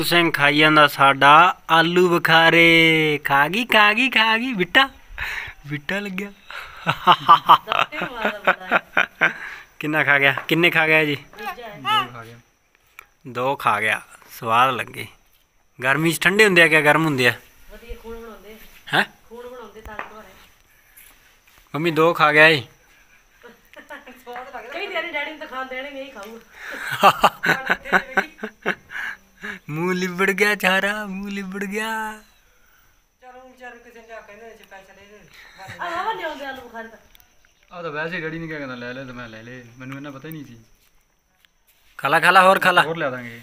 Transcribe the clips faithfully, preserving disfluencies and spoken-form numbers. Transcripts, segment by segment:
ਨੂਰ ਸਿੰਘ खाई जांदा साडा आलू बुखारे। खा गई खा गई खा गई बिट्टा बिट्टा लग गया। किन्ना खा गया किन्ने खा गया जी? दो खा गया। स्वाद लगे। गर्मी च ठंडे होंदे क्या गर्म होंदे हैं? मम्मी दो खा गया जी। मुंह लिबड़ गया चारा मुंह लिबड़ गया। आ तो वैसे डैडी ने क्या कहना ले ले तो मैं ले ले मैनू इन्ना पता ही नहीं सी। खाला खाला और खाला और ले देंगे।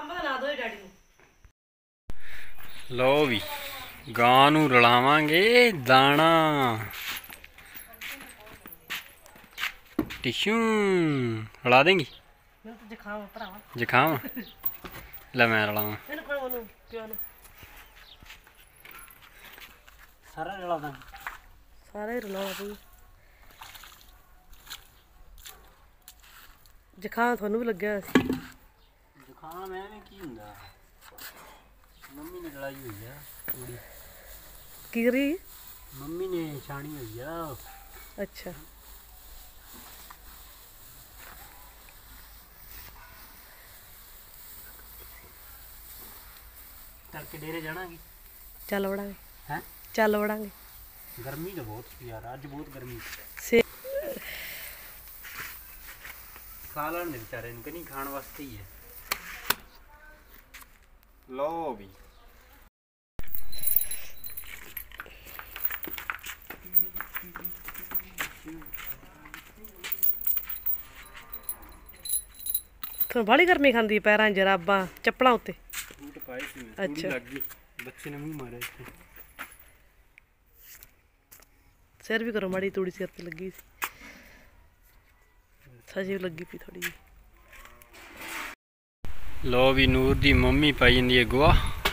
लो भी गां नू रलावांगे दाना। टिश्यू रला देंगी? जुकाम ले मैं रलावा सारा रला दा सारा ही रलावा तू। जुकाम थानू भी लग्या होया सी। जुकाम एवें की हुंदा? मम्मी ने लड़ाई हुई है थोड़ी। की करी? मम्मी ने छाणी हुई है। अच्छा तड़के डेरे जाना की? चल वड़ांगे। हैं? चल वड़ांगे। गर्मी तो बहुत सी यार अज बहुत गर्मी से खा लेने बेचारे इनके नहीं खाने वास्ते ही है। लो भी तो बड़ी गर्मी खांदी पैरां जराबां चप्पलां उत्ते। अच्छा बच्चे ने मुंह मारे इत्थे। सिर भी करो माड़ी तूड़ी सिर ते लगी सी। सजी लगी पी थोड़ी। लो भी नूर दी मम्मी पाई जंदी है गोहा।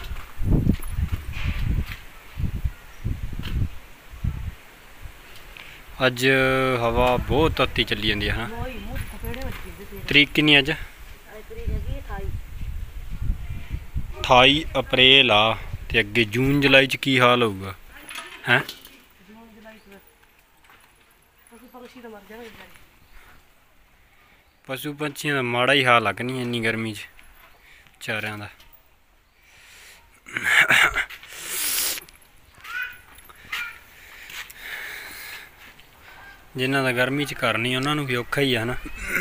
अज हवा बहुत तत्ती चली जाती है। हाँ तरीक किन्नी अज? अठाई अप्रैल आ ते अगे जून जुलाई च की हाल होगा हैं? पशु पंछियों का माड़ा ही हाल लगनी इन्नी गर्मी च चारियां दा। जिन्हां दा गर्मी च घर नहीं उन्हां नूं भी औखा ही है ना।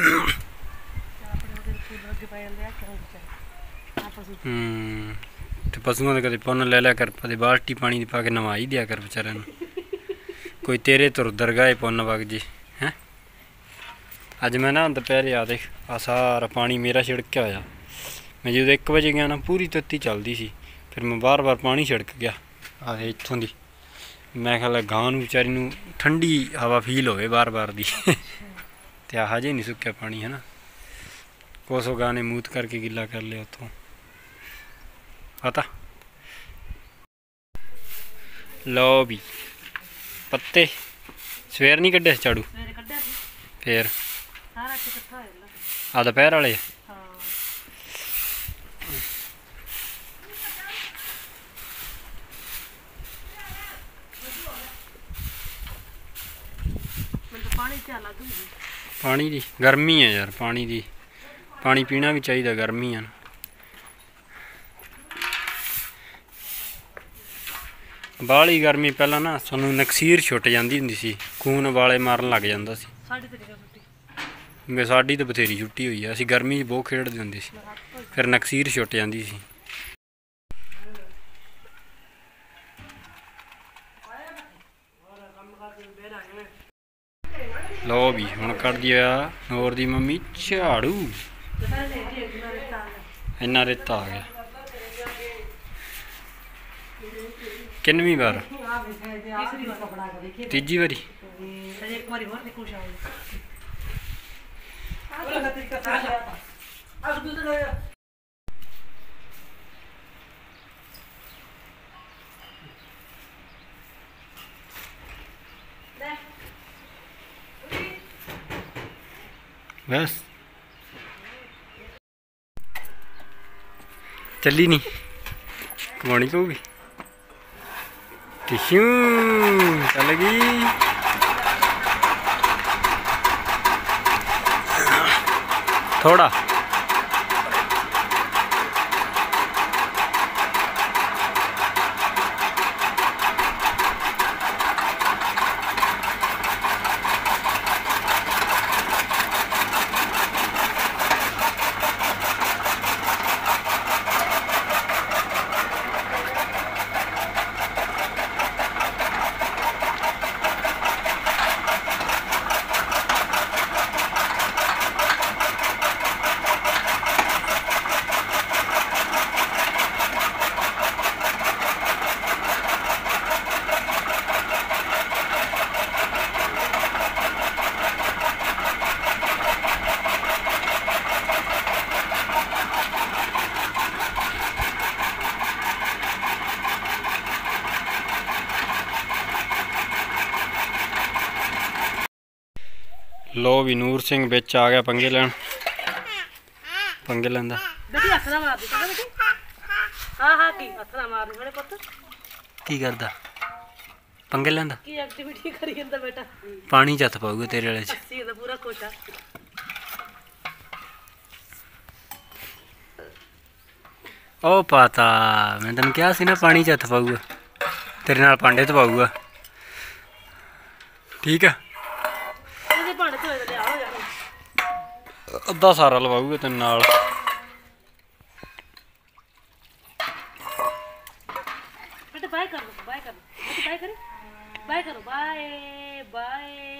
हम्म ते पशुओं के कदे पुन्न ले लिया कर कदे बाल्टी पानी दी पा के नवा ही दिया कर बेचारिਆਂ ਨੂੰ। कोई तेरे तुर दरगाह पुन्न वग जी हैं। अज मैं ना दोपहर आ देख आ सारा पानी मेरा छिड़किया होया। मैं जो एक बजे गया ना पूरी तत्ती चलती सी फिर मैं बार बार पानी छिड़क गया आ इत्थों दी। मैं ख्याल गां नूं बेचारी नूं ठंडी हवा फील होवे बार बार दी। ते आ हजे नहीं सुक्या पानी है ना। कोसो गां ने मूत करके गिला कर लिया उत्थों पता। लो भी पत्ते सवेर नहीं कड्ढे झाड़ू फिर आ दोपहर वाले पानी दी गर्मी है यार। पानी दी पानी पीना भी चाहिए गर्मी है ना। बाली गर्मी पहला ना सानू नकसीर छुट जाती होंदी सी खून वाले मारन लग जाता सी। साडी तो बथेरी छुट्टी हुई है। असीं गर्मी बहुत खेडदे हुंदे सी फिर नकसीर छुट जाती सी। लो भी हुण कट दिया नूर दी मम्मी झाड़ू। इन्ना रेता आ गया किन्नवीं बार? तीजी बारी। बस ਚੱਲੀ ਨਹੀਂ ਕਮਾਉਣੀ ਪਊਗੀ ਟਿਸ਼ੂ ਚੱਲ ਗਈ ਥੋੜਾ लो भी नूर सिंह बिच आ गया पंगे लैन पंगे लैंदा बेटी हथ ना मार दी चंगा बेटी हां हां की हथ ना मार मेरे पुੱਤ की करदा पंगे लैंदा की एक्टिविटी करी ਜਾਂਦਾ बेटा पानी च हथ पाऊगा तेरे वाले च ਅਸੀਂ ਤਾਂ ਪੂਰਾ ਖੁਸ਼ ਆ ओ पाता मैं तेन क्या सी ना पानी च हथ पाऊगा तेरे नाल पांडे तो पाऊगा ठीक है ਇਹਦੇ ਭਾਂਡੇ ਧੋਏ ਤੇ ਲਿਆ ਹੋ ਜਾਣਾ ਅੱਧਾ ਸਾਰਾ ਲਵਾਊਗਾ ਤੈਨੂੰ ਨਾਲ बेटा बाय कर लो बाय कर लो बेटी बाय करे बाय करो बाय बाय